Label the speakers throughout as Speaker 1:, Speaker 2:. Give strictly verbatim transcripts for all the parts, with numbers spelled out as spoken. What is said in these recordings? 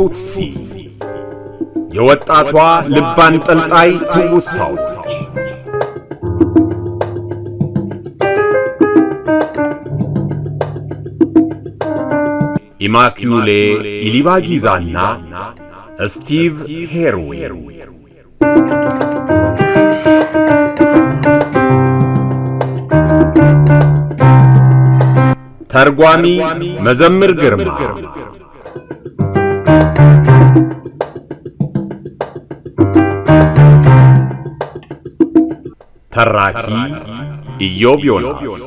Speaker 1: ቱትሲ የወጣቷ ልብ አንጠልጣይ ትውስታዎች ኢማኪዩሌ ኢሊባጊዛና ስቲቭ ሄርዌር ተርጓሚ መዘምር ግርማ ተራኪ ኢዮብ ዮናስ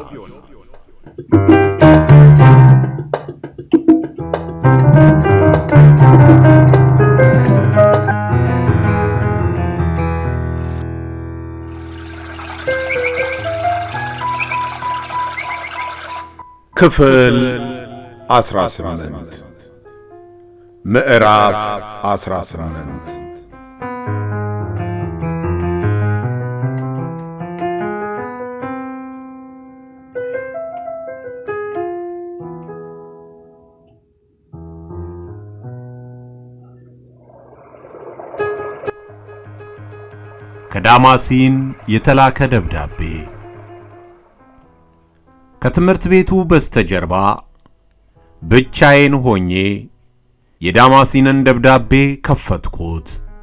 Speaker 1: ክፍል አስራ ስምንት ምዕራፍ አስራ ስምንት ከዳማሲን የተላከ ደብዳቤ ከትምህርት ቤቱ በስተጀርባ ብቻዬን ሆኜ የዳማሲንን ደብዳቤ ከፈትኩት።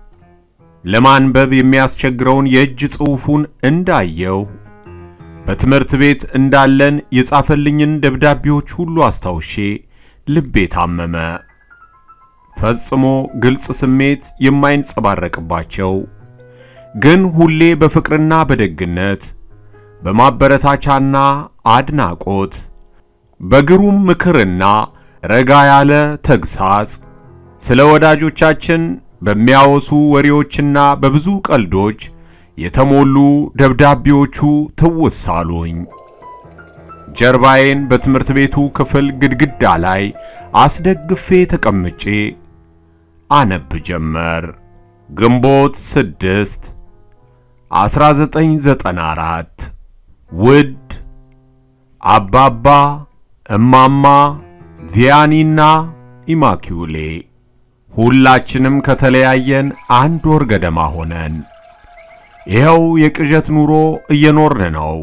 Speaker 1: ለማንበብ የሚያስቸግረውን የእጅ ጽሑፉን እንዳየው በትምህርት ቤት እንዳለን የጻፈልኝን ደብዳቤዎች ሁሉ አስታውሼ ልቤ ታመመ። ፈጽሞ ግልጽ ስሜት የማይንጸባረቅባቸው ግን ሁሌ በፍቅርና በደግነት በማበረታቻና አድናቆት በግሩም ምክርና ረጋ ያለ ተግሳጽ ስለ ወዳጆቻችን በሚያወሱ ወሬዎችና በብዙ ቀልዶች የተሞሉ ደብዳቤዎቹ ትውሳሉኝ። ጀርባዬን በትምህርት ቤቱ ክፍል ግድግዳ ላይ አስደግፌ ተቀምጬ አነብ ጀመር። ግንቦት ስድስት አስራ ዘጠኝ ዘጠና አራት ውድ አባባ እማማ ቪያኒና ኢማኪዩሌ ሁላችንም ከተለያየን አንድ ወር ገደማ ሆነን ይሄው የቅዠት ኑሮ እየኖርን ነው።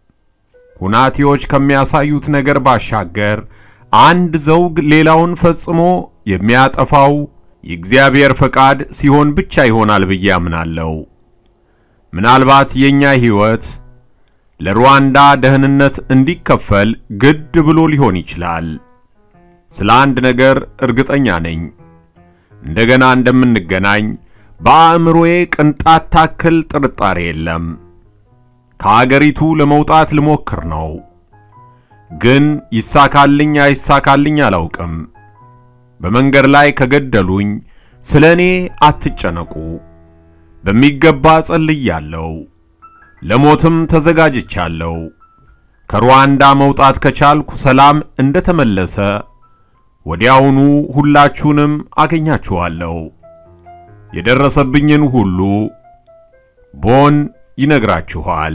Speaker 1: ሁናቴዎች ከሚያሳዩት ነገር ባሻገር አንድ ዘውግ ሌላውን ፈጽሞ የሚያጠፋው የእግዚአብሔር ፈቃድ ሲሆን ብቻ ይሆናል ብዬ አምናለሁ። ምናልባት የኛ ሕይወት ለሩዋንዳ ደህንነት እንዲከፈል ግድ ብሎ ሊሆን ይችላል። ስለ አንድ ነገር እርግጠኛ ነኝ። እንደገና እንደምንገናኝ በአእምሮዬ ቅንጣት ታክል ጥርጣሬ የለም። ከአገሪቱ ለመውጣት ልሞክር ነው። ግን ይሳካልኝ አይሳካልኝ አላውቅም። በመንገድ ላይ ከገደሉኝ ስለኔ አትጨነቁ። በሚገባ ጸልያለሁ። ለሞትም ተዘጋጅቻለሁ። ከሩዋንዳ መውጣት ከቻልኩ ሰላም እንደተመለሰ ወዲያውኑ ሁላችሁንም አገኛችኋለሁ። የደረሰብኝን ሁሉ ቦን ይነግራችኋል።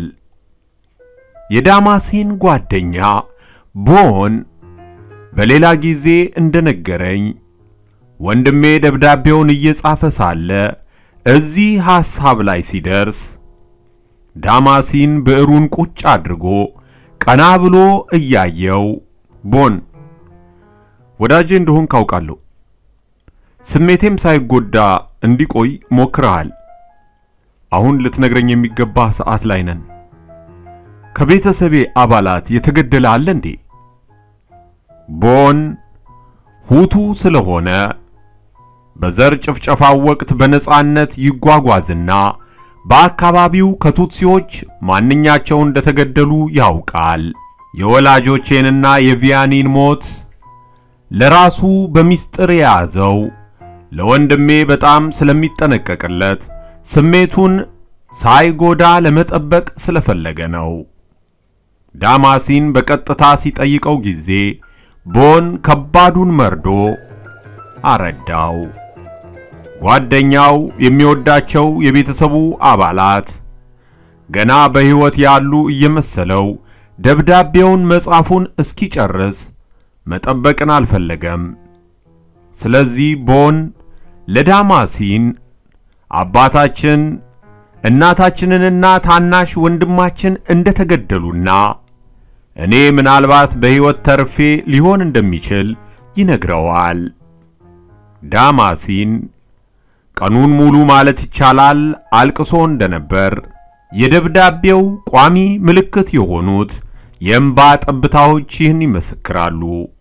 Speaker 1: የዳማሲን ጓደኛ ቦን በሌላ ጊዜ እንደነገረኝ ወንድሜ ደብዳቤውን እየጻፈ ሳለ እዚህ ሐሳብ ላይ ሲደርስ ዳማሲን ብዕሩን ቁጭ አድርጎ ቀና ብሎ እያየው ቦን ወዳጄ እንደሆን ካውቃለሁ። ስሜቴም ሳይጎዳ እንዲቆይ ሞክረሃል። አሁን ልትነግረኝ የሚገባ ሰዓት ላይ ነን። ከቤተሰቤ አባላት የተገደለ አለ እንዴ? ቦን ሁቱ ስለሆነ በዘር ጭፍጨፋው ወቅት በነጻነት ይጓጓዝና በአካባቢው ከቱትሲዎች ማንኛቸው እንደተገደሉ ያውቃል። የወላጆቼንና የቪያኒን ሞት ለራሱ በሚስጥር ያዘው ለወንድሜ በጣም ስለሚጠነቀቅለት ስሜቱን ሳይጎዳ ለመጠበቅ ስለፈለገ ነው። ዳማሲን በቀጥታ ሲጠይቀው ጊዜ ቦን ከባዱን መርዶ አረዳው። ጓደኛው የሚወዳቸው የቤተሰቡ አባላት ገና በሕይወት ያሉ እየመሰለው ደብዳቤውን መጻፉን እስኪጨርስ መጠበቅን አልፈለገም። ስለዚህ ቦን ለዳማሲን አባታችን እናታችንንና ታናሽ ወንድማችን እንደተገደሉና እኔ ምናልባት በሕይወት ተርፌ ሊሆን እንደሚችል ይነግረዋል። ዳማሲን ቀኑን ሙሉ ማለት ይቻላል አልቅሶ እንደነበር የደብዳቤው ቋሚ ምልክት የሆኑት የእንባ ጠብታዎች ይህን ይመሰክራሉ።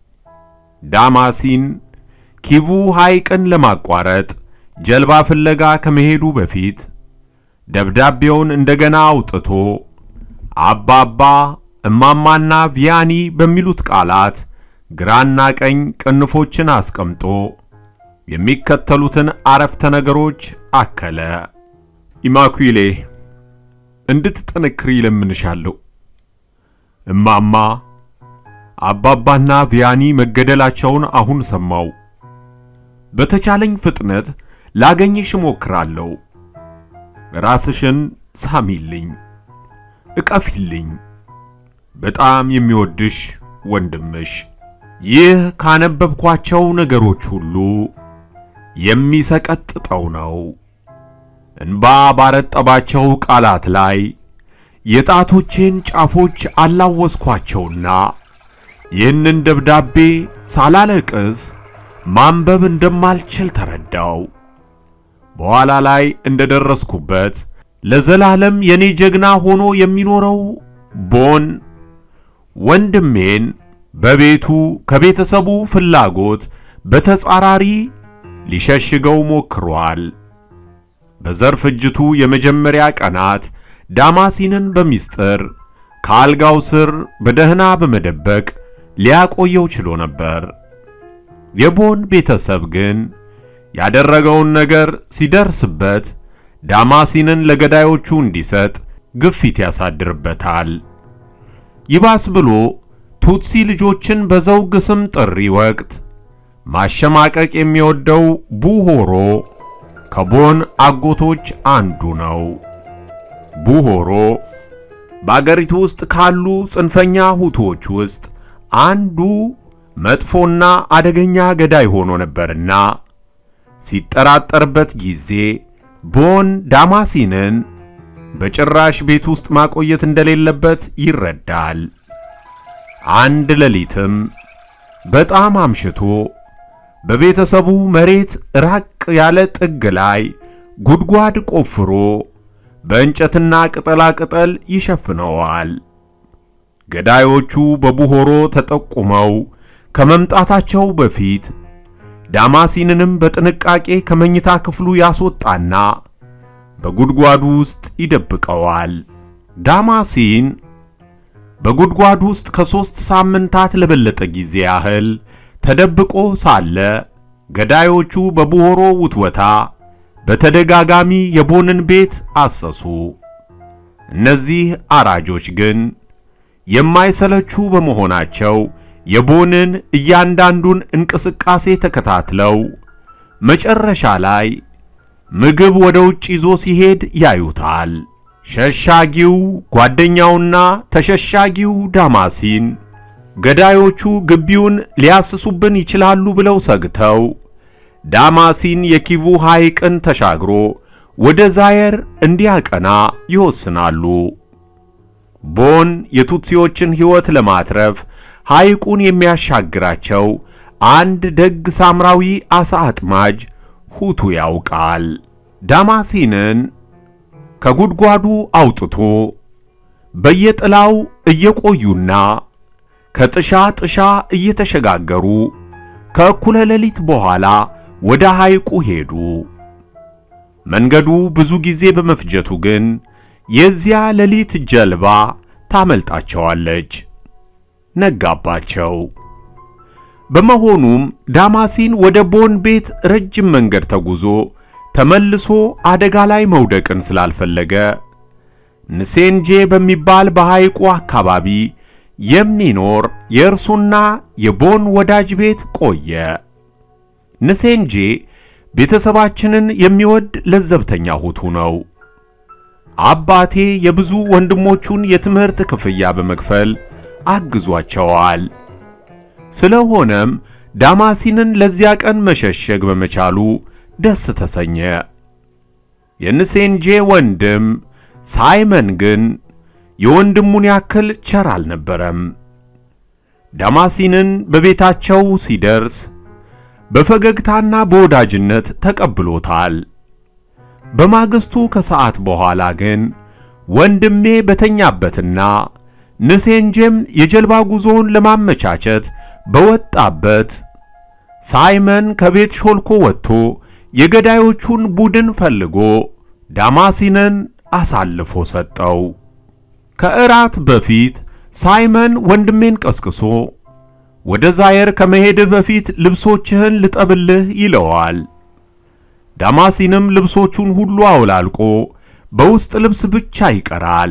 Speaker 1: ዳማሲን ኪቩ ሐይቅን ለማቋረጥ ጀልባ ፍለጋ ከመሄዱ በፊት ደብዳቤውን እንደገና አውጥቶ አባባ እማማና ቪያኒ በሚሉት ቃላት ግራና ቀኝ ቅንፎችን አስቀምጦ የሚከተሉትን አረፍተ ነገሮች አከለ። ኢማኩሌ እንድትጠነክሪ ለምንሻለሁ። እማማ አባባና ቪያኒ መገደላቸውን አሁን ሰማው። በተቻለኝ ፍጥነት ላገኝሽ ሞክራለሁ። ራስሽን ሳሚልኝ፣ እቀፊልኝ። በጣም የሚወድሽ ወንድምሽ። ይህ ካነበብኳቸው ነገሮች ሁሉ የሚሰቀጥጠው ነው። እንባ ባረጠባቸው ቃላት ላይ የጣቶቼን ጫፎች አላወስኳቸውና ይህንን ደብዳቤ ሳላለቅስ ማንበብ እንደማልችል ተረዳው። በኋላ ላይ እንደደረስኩበት ለዘላለም የኔ ጀግና ሆኖ የሚኖረው ቦን ወንድሜን በቤቱ ከቤተሰቡ ፍላጎት በተጻራሪ ሊሸሽገው ሞክሯል። በዘር ፍጅቱ የመጀመሪያ ቀናት ዳማሲንን በሚስጥር ከአልጋው ስር በደህና በመደበቅ ሊያቆየው ችሎ ነበር። የቦን ቤተሰብ ግን ያደረገውን ነገር ሲደርስበት ዳማሲንን ለገዳዮቹ እንዲሰጥ ግፊት ያሳድርበታል። ይባስ ብሎ ቱትሲ ልጆችን በዘውግ ስም ጥሪ ወቅት ማሸማቀቅ የሚወደው ቡሆሮ ከቦን አጎቶች አንዱ ነው። ቡሆሮ በአገሪቱ ውስጥ ካሉ ጽንፈኛ ሁቶች ውስጥ አንዱ መጥፎና አደገኛ ገዳይ ሆኖ ነበርና ሲጠራጠርበት ጊዜ ቦን ዳማሲንን በጭራሽ ቤት ውስጥ ማቆየት እንደሌለበት ይረዳል። አንድ ሌሊትም በጣም አምሽቶ በቤተሰቡ መሬት ራቅ ያለ ጥግ ላይ ጉድጓድ ቆፍሮ በእንጨትና ቅጠላ ቅጠል ይሸፍነዋል። ገዳዮቹ በቡሆሮ ተጠቁመው ከመምጣታቸው በፊት ዳማሲንንም በጥንቃቄ ከመኝታ ክፍሉ ያስወጣና በጉድጓዱ ውስጥ ይደብቀዋል። ዳማሲን በጉድጓዱ ውስጥ ከሶስት ሳምንታት ለበለጠ ጊዜ ያህል ተደብቆ ሳለ ገዳዮቹ በቡሆሮ ውትወታ በተደጋጋሚ የቦንን ቤት አሰሱ። እነዚህ አራጆች ግን የማይሰለቹ በመሆናቸው የቦንን እያንዳንዱን እንቅስቃሴ ተከታትለው መጨረሻ ላይ ምግብ ወደ ውጭ ይዞ ሲሄድ ያዩታል። ሸሻጊው ጓደኛውና ተሸሻጊው ዳማሲን ገዳዮቹ ግቢውን ሊያስሱብን ይችላሉ ብለው ሰግተው ዳማሲን የኪቩ ሐይቅን ተሻግሮ ወደ ዛየር እንዲያቀና ይወስናሉ። ቦን የቱትሲዎችን ሕይወት ለማትረፍ ሐይቁን የሚያሻግራቸው አንድ ደግ ሳምራዊ አሳ አጥማጅ ሁቱ ያውቃል። ዳማሲንን ከጉድጓዱ አውጥቶ በየጥላው እየቆዩና ከጥሻ ጥሻ እየተሸጋገሩ ከእኩለ ሌሊት በኋላ ወደ ሐይቁ ሄዱ። መንገዱ ብዙ ጊዜ በመፍጀቱ ግን የዚያ ሌሊት ጀልባ ታመልጣቸዋለች። ነጋባቸው። በመሆኑም ዳማሲን ወደ ቦን ቤት ረጅም መንገድ ተጉዞ ተመልሶ አደጋ ላይ መውደቅን ስላልፈለገ ንሴንጄ በሚባል በሐይቁ አካባቢ የሚኖር የእርሱና የቦን ወዳጅ ቤት ቆየ። ንሴንጄ ቤተሰባችንን የሚወድ ለዘብተኛ ሁቱ ነው። አባቴ የብዙ ወንድሞቹን የትምህርት ክፍያ በመክፈል አግዟቸዋል። ስለሆነም ዳማሲንን ለዚያ ቀን መሸሸግ በመቻሉ ደስ ተሰኘ። የንሴንጄ ወንድም ሳይመን ግን የወንድሙን ያክል ቸር አልነበረም። ዳማሲንን በቤታቸው ሲደርስ በፈገግታና በወዳጅነት ተቀብሎታል። በማግስቱ ከሰዓት በኋላ ግን ወንድሜ በተኛበትና ንሴንጄም የጀልባ ጉዞውን ለማመቻቸት በወጣበት ሳይመን ከቤት ሾልኮ ወጥቶ የገዳዮቹን ቡድን ፈልጎ ዳማሲንን አሳልፎ ሰጠው። ከእራት በፊት ሳይመን ወንድሜን ቀስቅሶ ወደ ዛየር ከመሄድ በፊት ልብሶችህን ልጠብልህ ይለዋል። ዳማሲንም ልብሶቹን ሁሉ አውላልቆ በውስጥ ልብስ ብቻ ይቀራል።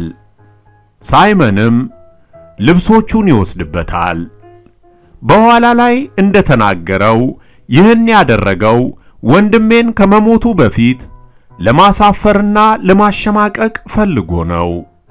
Speaker 1: ሳይመንም ልብሶቹን ይወስድበታል። በኋላ ላይ እንደተናገረው ይህን ያደረገው ወንድሜን ከመሞቱ በፊት ለማሳፈርና ለማሸማቀቅ ፈልጎ ነው።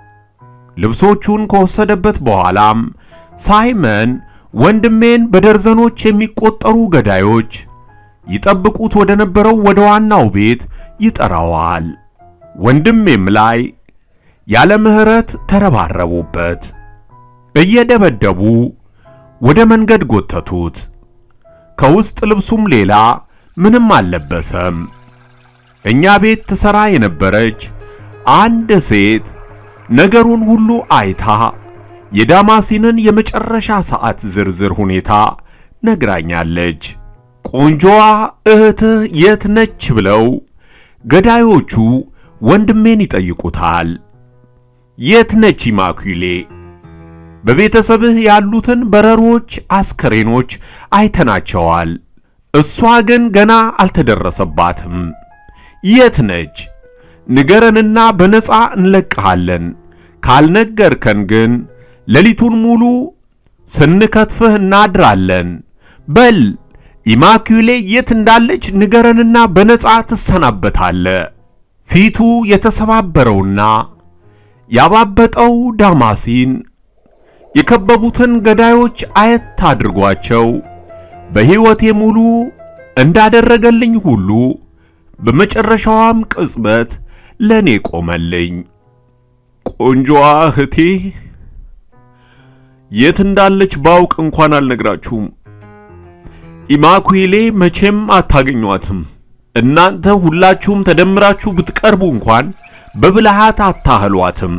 Speaker 1: ልብሶቹን ከወሰደበት በኋላም ሳይመን ወንድሜን በደርዘኖች የሚቆጠሩ ገዳዮች ይጠብቁት ወደ ነበረው ወደ ዋናው ቤት ይጠራዋል። ወንድሜም ላይ ያለ ምህረት ተረባረቡበት። እየደበደቡ ወደ መንገድ ጎተቱት። ከውስጥ ልብሱም ሌላ ምንም አልለበሰም። እኛ ቤት ትሰራ የነበረች አንድ ሴት ነገሩን ሁሉ አይታ የዳማሲንን የመጨረሻ ሰዓት ዝርዝር ሁኔታ ነግራኛለች። ቆንጆዋ እህትህ የት ነች ብለው ገዳዮቹ ወንድሜን ይጠይቁታል። የት ነች ኢማኩሌ? በቤተሰብህ ያሉትን በረሮች አስከሬኖች አይተናቸዋል። እሷ ግን ገና አልተደረሰባትም። የት ነች? ንገረንና በነፃ እንለቅሃለን። ካልነገርከን ግን ሌሊቱን ሙሉ ስንከትፍህ እናድራለን። በል ኢማኩሌ የት እንዳለች ንገረንና በነፃ ትሰናበታለህ። ፊቱ የተሰባበረውና ያባበጠው ዳማሲን የከበቡትን ገዳዮች አየት አድርጓቸው በሕይወቴ ሙሉ እንዳደረገልኝ ሁሉ በመጨረሻዋም ቅጽበት ለኔ ቆመልኝ። ቆንጆዋ እህቴ የት እንዳለች ባውቅ እንኳን አልነግራችሁም። ኢማኩሌ መቼም አታገኟትም። እናንተ ሁላችሁም ተደምራችሁ ብትቀርቡ እንኳን በብልሃት አታህሏትም።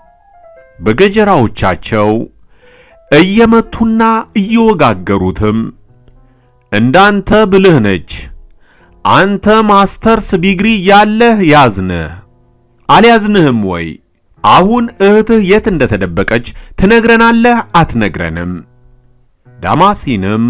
Speaker 1: በገጀራዎቻቸው እየመቱና እየወጋገሩትም እንዳንተ ብልህ ነች፣ አንተ ማስተርስ ዲግሪ ያለህ ያዝነህ አልያዝንህም ወይ? አሁን እህትህ የት እንደተደበቀች ትነግረናለህ አትነግረንም? ዳማሲንም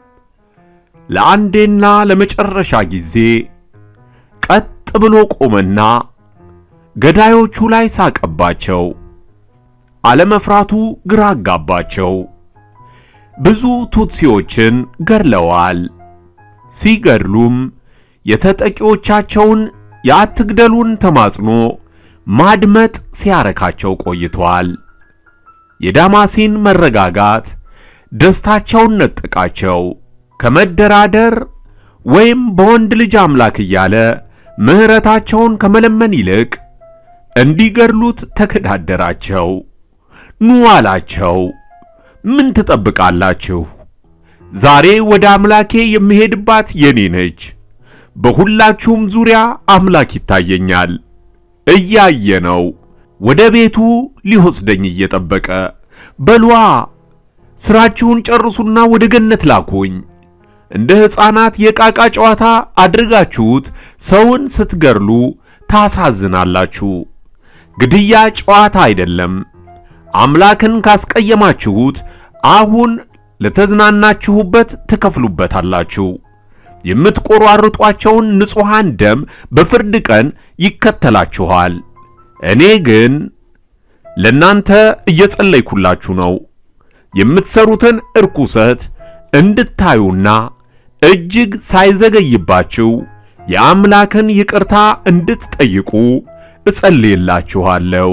Speaker 1: ለአንዴና ለመጨረሻ ጊዜ ቀጥ ብሎ ቆመና ገዳዮቹ ላይ ሳቀባቸው። አለመፍራቱ ግራ አጋባቸው። ብዙ ቱትሲዎችን ገድለዋል። ሲገድሉም የተጠቂዎቻቸውን የአትግደሉን ተማጽኖ ማድመጥ ሲያረካቸው ቆይቷል። የዳማሲን መረጋጋት ደስታቸውን ነጠቃቸው። ከመደራደር ወይም በወንድ ልጅ አምላክ እያለ ምህረታቸውን ከመለመን ይልቅ እንዲገድሉት ተከዳደራቸው። ኑ አላቸው። ምን ትጠብቃላችሁ? ዛሬ ወደ አምላኬ የምሄድባት የኔ ነች። በሁላችሁም ዙሪያ አምላክ ይታየኛል። እያየ ነው። ወደ ቤቱ ሊወስደኝ እየጠበቀ በሏ ስራችሁን ጨርሱና ወደ ገነት ላኩኝ። እንደ ሕፃናት የቃቃ ጨዋታ አድርጋችሁት ሰውን ስትገርሉ ታሳዝናላችሁ። ግድያ ጨዋታ አይደለም። አምላክን ካስቀየማችሁት አሁን ለተዝናናችሁበት ትከፍሉበታላችሁ። የምትቆራርጧቸውን ንጹሃን ደም በፍርድ ቀን ይከተላችኋል። እኔ ግን ለናንተ እየጸለይኩላችሁ ነው። የምትሰሩትን እርኩሰት እንድታዩና እጅግ ሳይዘገይባችሁ የአምላክን ይቅርታ እንድትጠይቁ እጸልይላችኋለሁ።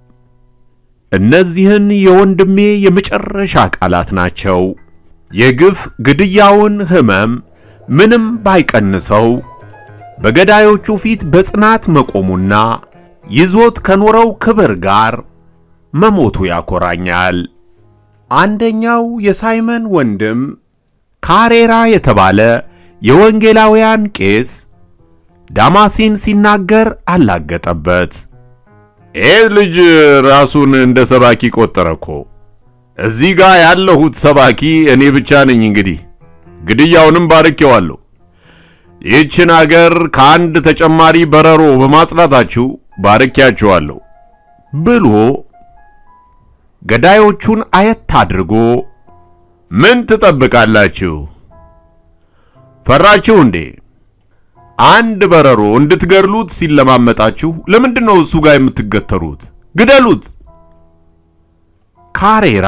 Speaker 1: እነዚህን የወንድሜ የመጨረሻ ቃላት ናቸው። የግፍ ግድያውን ህመም ምንም ባይቀንሰው በገዳዮቹ ፊት በጽናት መቆሙና ይዞት ከኖረው ክብር ጋር መሞቱ ያኮራኛል። አንደኛው የሳይመን ወንድም ካሬራ የተባለ የወንጌላውያን ቄስ ዳማሲን ሲናገር አላገጠበት። ይህ ልጅ ራሱን እንደ ሰባኪ ቆጠረኮ። እዚህ ጋር ያለሁት ሰባኪ እኔ ብቻ ነኝ። እንግዲህ ግድያውንም ባርኬዋለሁ። ይህችን አገር ከአንድ ተጨማሪ በረሮ በማጽዳታችሁ ባርኬያችኋለሁ ብሎ ገዳዮቹን አየት አድርጎ ምን ትጠብቃላችሁ? ፈራችሁ እንዴ? አንድ በረሮ እንድትገድሉት ሲለማመጣችሁ ለምንድነው እሱ ጋር የምትገተሩት? ግደሉት። ካሬራ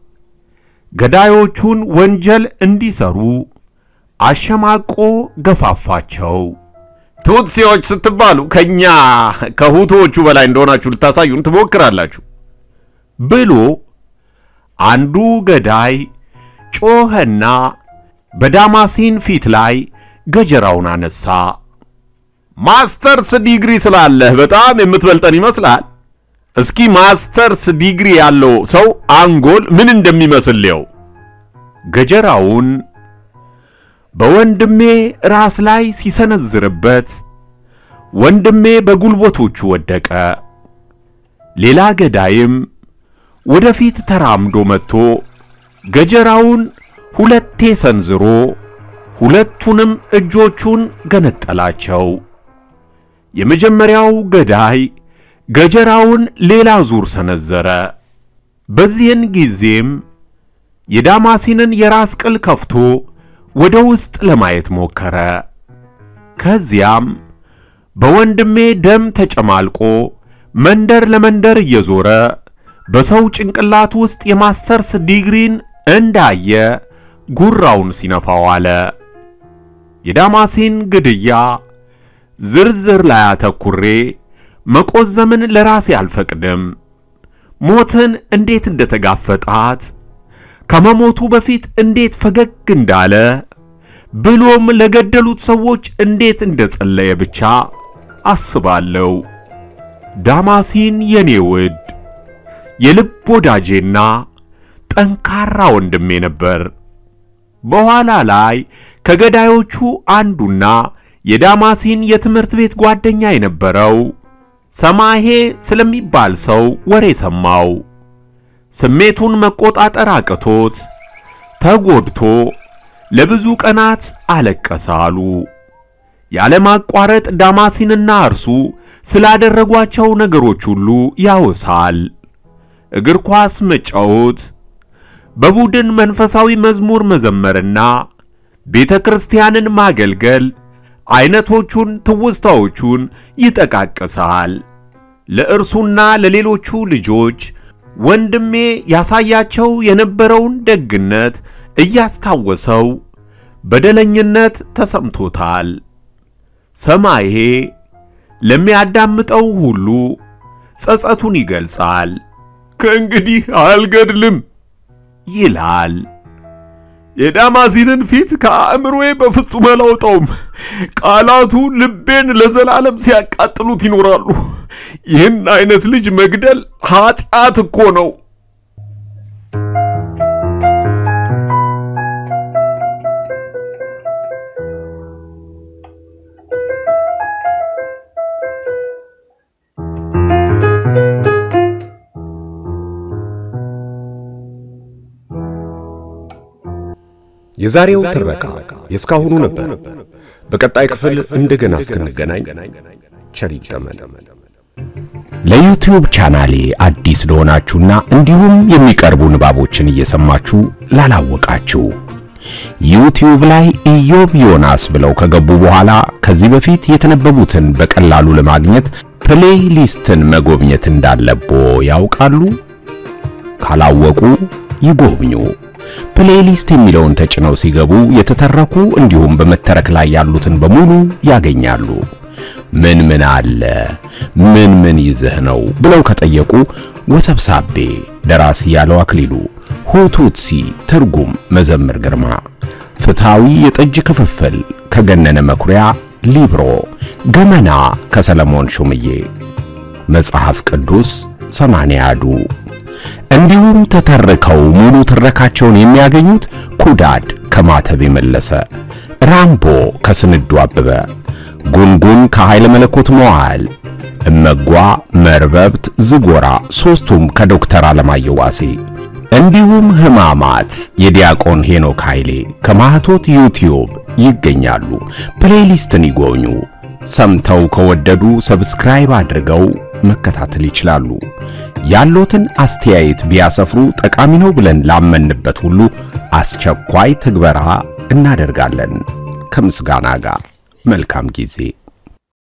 Speaker 1: ገዳዮቹን ወንጀል እንዲሰሩ አሸማቆ ገፋፋቸው። ቱትሲዎች ስትባሉ ከኛ ከሁቶቹ በላይ እንደሆናችሁ ልታሳዩን ትሞክራላችሁ ብሎ አንዱ ገዳይ ጮኸና በዳማሲን ፊት ላይ ገጀራውን አነሳ። ማስተርስ ዲግሪ ስላለህ በጣም የምትበልጠን ይመስላል። እስኪ ማስተርስ ዲግሪ ያለው ሰው አንጎል ምን እንደሚመስልየው። ገጀራውን በወንድሜ ራስ ላይ ሲሰነዝርበት ወንድሜ በጉልበቶቹ ወደቀ። ሌላ ገዳይም ወደፊት ተራምዶ መጥቶ ገጀራውን ሁለቴ ሰንዝሮ ሁለቱንም እጆቹን ገነጠላቸው። የመጀመሪያው ገዳይ ገጀራውን ሌላ ዙር ሰነዘረ። በዚህን ጊዜም የዳማሲንን የራስ ቅል ከፍቶ ወደ ውስጥ ለማየት ሞከረ። ከዚያም በወንድሜ ደም ተጨማልቆ መንደር ለመንደር እየዞረ በሰው ጭንቅላት ውስጥ የማስተርስ ዲግሪን እንዳየ ጉራውን ሲነፋው አለ። የዳማሲን ግድያ ዝርዝር ላይ አተኩሬ መቆዘምን ለራሴ አልፈቅድም። ሞትን እንዴት እንደተጋፈጣት ከመሞቱ በፊት እንዴት ፈገግ እንዳለ ብሎም ለገደሉት ሰዎች እንዴት እንደጸለየ ብቻ አስባለሁ። ዳማሲን የኔ ውድ የልብ ወዳጄና ጠንካራ ወንድሜ ነበር። በኋላ ላይ ከገዳዮቹ አንዱና የዳማሲን የትምህርት ቤት ጓደኛ የነበረው ሰማሄ ስለሚባል ሰው ወሬ ሰማው። ስሜቱን መቆጣጠር አቅቶት ተጎድቶ ለብዙ ቀናት አለቀሳሉ። ያለማቋረጥ ዳማሲንና እርሱ ስላደረጓቸው ነገሮች ሁሉ ያወሳል። እግር ኳስ መጫወት፣ በቡድን መንፈሳዊ መዝሙር መዘመርና ቤተክርስቲያንን ማገልገል አይነቶቹን ትውስታዎቹን ይጠቃቀሳል። ለእርሱና ለሌሎቹ ልጆች ወንድሜ ያሳያቸው የነበረውን ደግነት እያስታወሰው በደለኝነት ተሰምቶታል። ሰማዬ ለሚያዳምጠው ሁሉ ጸጸቱን ይገልጻል። ከእንግዲህ አልገድልም ይላል። የዳማሲንን ፊት ከአእምሮዬ በፍጹም አላወጣውም። ቃላቱ ልቤን ለዘላለም ሲያቃጥሉት ይኖራሉ። ይህን አይነት ልጅ መግደል ኃጢአት እኮ ነው።
Speaker 2: የዛሬው ትረካ የስካሁኑ ነበር። በቀጣይ ክፍል እንደገና እስክንገናኝ ቸር ይግጠመን።
Speaker 3: ለዩቲዩብ ቻናሌ አዲስ ለሆናችሁና እንዲሁም የሚቀርቡ ንባቦችን እየሰማችሁ ላላወቃችሁ ዩቲዩብ ላይ ኢዮብ ዮናስ ብለው ከገቡ በኋላ ከዚህ በፊት የተነበቡትን በቀላሉ ለማግኘት ፕሌይሊስትን መጎብኘት እንዳለቦ ያውቃሉ? ካላወቁ ይጎብኙ። ፕሌይሊስት የሚለውን ተጭነው ሲገቡ የተተረኩ እንዲሁም በመተረክ ላይ ያሉትን በሙሉ ያገኛሉ። ምን ምን አለ ምን ምን ይዘህ ነው ብለው ከጠየቁ ወሰብሳቤ ደራሲ ያለው አክሊሉ፣ ሁቱትሲ ትርጉም መዘምር ግርማ፣ ፍታዊ የጠጅ ክፍፍል ከገነነ መኩሪያ ሊብሮ፣ ገመና ከሰለሞን ሹምዬ፣ መጽሐፍ ቅዱስ ሰማንያዱ እንዲሁም ተተርከው ሙሉ ትረካቸውን የሚያገኙት ኩዳድ ከማተብ የመለሰ፣ ራምቦ ከስንዱ አበበ፣ ጉንጉን ከኃይለ መለኮት መዋል፣ እመጓ መርበብት ዝጎራ ሶስቱም ከዶክተር አለማየሁ ዋሴ እንዲሁም ህማማት የዲያቆን ሄኖክ ኃይሌ ከማህቶት ዩቲዩብ ይገኛሉ። ፕሌሊስትን ይጎብኙ። ሰምተው ከወደዱ ሰብስክራይብ አድርገው መከታተል ይችላሉ። ያሉትን አስተያየት ቢያሰፍሩ ጠቃሚ ነው ብለን ላመንበት ሁሉ አስቸኳይ ትግበራ እናደርጋለን። ከምስጋና ጋር መልካም ጊዜ